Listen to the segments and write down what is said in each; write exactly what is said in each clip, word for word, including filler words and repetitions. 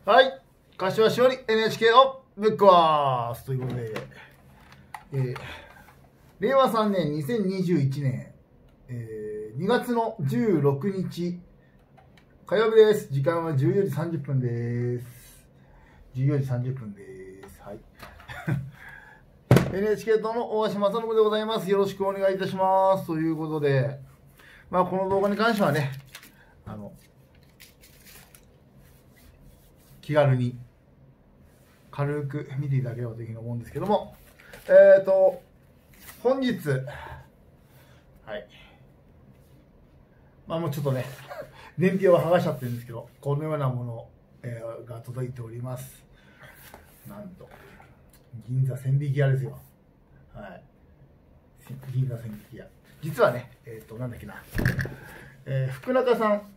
はい、柏しおり エヌエイチケー をぶっ壊すということで、えー、れいわさんねんにせんにじゅういちねん、えー、にがつのじゅうろくにち火曜日です。時間はじゅうよじさんじゅっぷんです。じゅうよじさんじゅっぷんです。はい。エヌエイチケー 党の大橋正信でございます。よろしくお願いいたします。ということで、まあ、この動画に関してはね、あの、気軽に、軽く見ていただければというふうに思うんですけども、えっと、本日、はい。まあもうちょっとね、伝票を剥がしちゃってるんですけど、このようなもの、えー、が届いております。なんと、銀座千疋屋ですよ。はい。銀座千疋屋。実はね、えっと、なんだっけな、えー、福中さん、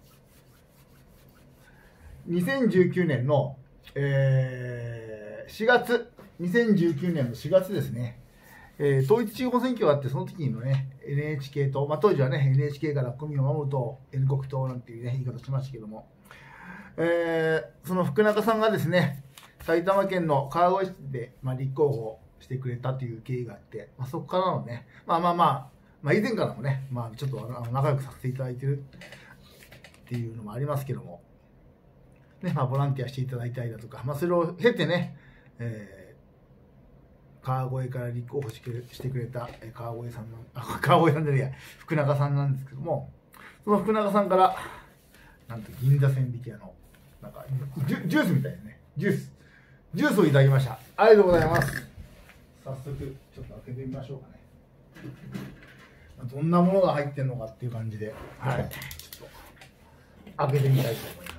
にせんじゅうきゅうねんの、えー、しがつ、にせんじゅうきゅうねんのしがつですね、えー、統一地方選挙があって、その時のね、エヌエイチケー 党、まあ、当時はね、エヌエイチケー から国民を守る党、N 国党なんていう、ね、言い方しましたけども、えー、その福中さんがですね、埼玉県の川越市で、まあ、立候補してくれたという経緯があって、まあ、そこからのね、まあまあまあ、まあ、以前からもね、まあ、ちょっとあの仲良くさせていただいてるっていうのもありますけども、ね、まあ、ボランティアしていただいたりだとか、まあ、それを経てね、えー、川越から立候補してくれた川越さんの、あ、川越さんじゃねえや、福永さんなんですけども、その福永さんから、なんと銀座千疋屋の、なんかジュ、ジュースみたいなね、ジュース、ジュースをいただきました。ありがとうございます。早速、ちょっと開けてみましょうかね。どんなものが入ってるのかっていう感じで、はい、ちょっと開けてみたいと思います。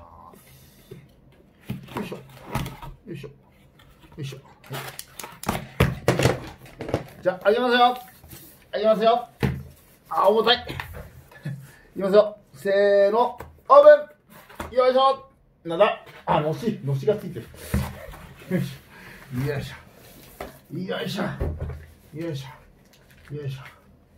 よいしょ、よいしょ、よいしょ。はい、じゃあ、開けますよ。開けますよ。あ、重たい。いきますよ。せーの、オープン。よいしょ。なんだ。あ、のし、のしがついてる。よいしょ。よいしょ。よいしょ。よいしょ。よいしょ。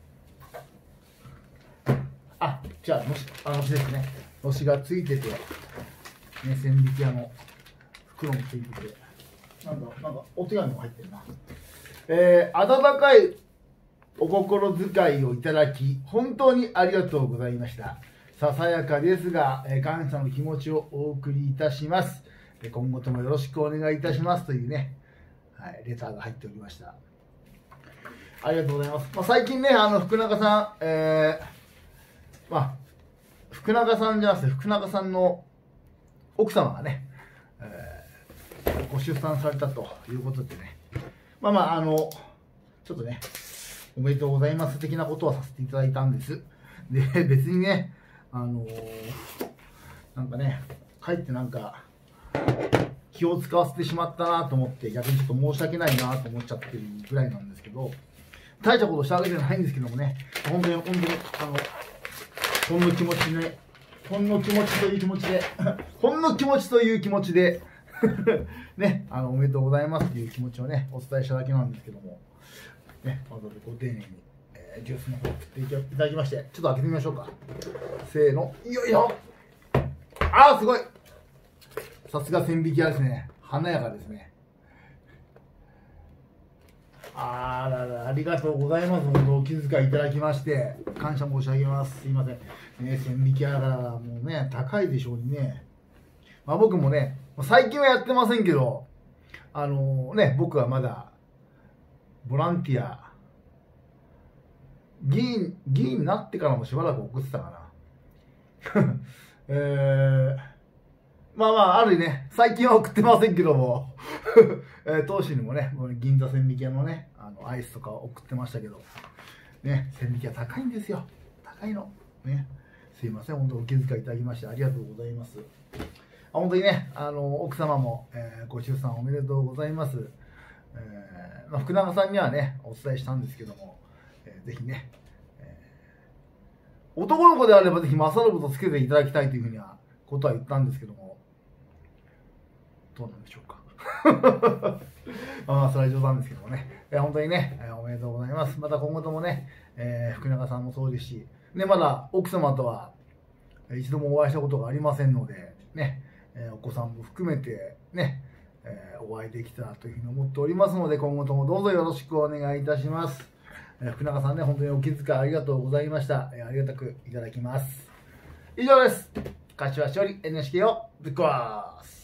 あ、じゃあ、のし、あのしですね。のしがついてて、ね、千疋屋の袋もついてて、なんだ、なんかお手紙も入ってるな。えー、温かいお心遣いをいただき、本当にありがとうございました。ささやかですが、えー、感謝の気持ちをお送りいたします。今後ともよろしくお願いいたしますというね、はい、レターが入っておりました。ありがとうございます。まあ、最近ね、あの福永さん、えー、まあ、福永さんじゃなくて、福永さんの奥様がね、えー、ご出産されたということでね、まあまあ、あの、ちょっとね、おめでとうございます的なことをさせていただいたんです。で、別にね、あのー、なんかね、かえってなんか、気を使わせてしまったなと思って、逆にちょっと申し訳ないなと思っちゃってるぐらいなんですけど、大したことしたわけじゃないんですけどもね、本当に、本当に、あの、ほんの気持ちね、ほんの気持ちという気持ちで、ほんの気持ちという気持ちで、ね、あの、おめでとうございますという気持ちをね、お伝えしただけなんですけども、ね、わざわざご丁寧に、えー、ジュースの方を振っていただきまして、ちょっと開けてみましょうか。せーの、よいしょ。あー、すごい。さすが千疋屋ですね。華やかですね。あらら、ありがとうございます。本当お気遣いいただきまして、感謝申し上げます。すいません。ね、千疋屋がもうね、高いでしょうにね。まあ僕もね、最近はやってませんけど、あのー、ね、僕はまだ、ボランティア、議員、議員になってからもしばらく送ってたかな。えー、まあまあ、あるね、最近は送ってませんけども、えー、当時にもね、銀座千疋屋のね、あのアイスとか送ってましたけど、ね、千疋屋高いんですよ。高いの。ね。すいません、本当お気遣いいただきましてありがとうございます。本当にね、あの奥様も、えー、ご出産おめでとうございます。えーまあ、福永さんにはね、お伝えしたんですけども、えー、ぜひね、えー、男の子であればぜひ正信とつけていただきたいというふうには、ことは言ったんですけども、どうなんでしょうか。まあ、それは冗談ですけどもね、えー、本当にね、えー、おめでとうございます。また今後ともね、えー、福永さんもそうですし、ね、まだ奥様とは一度もお会いしたことがありませんので、ね、えー、お子さんも含めてね、えー、お会いできたらというふうに思っておりますので、今後ともどうぞよろしくお願いいたします。えー、福永さんね、本当にお気遣いありがとうございました。えー、ありがたくいただきます。以上です。柏しおり エヌエイチケー をぶっ壊す。